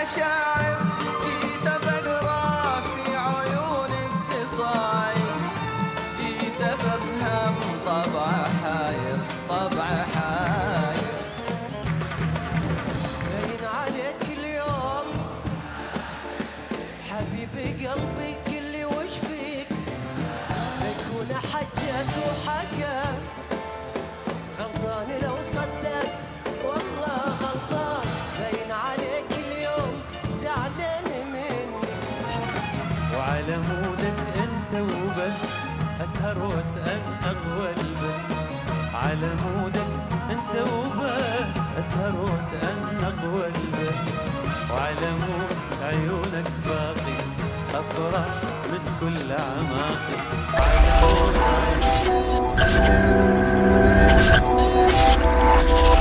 شاعر جيت بقرا في عيونك قصايد، جيت بفهم طبع حاير طبع حاير. باين عليك اليوم حبيبي قلبي قل لي وش فيك، بكون حجك وحكى غلطان لو صدقت والله غلطان. باين عليك اليوم زعلان مني، وعلى مودك انت وبس اسهر واتأنق والبس. على مودك انت وبس اسهر واتأنق والبس. وعلى مود عيونك باقي افرح من كل اعماقي. على مود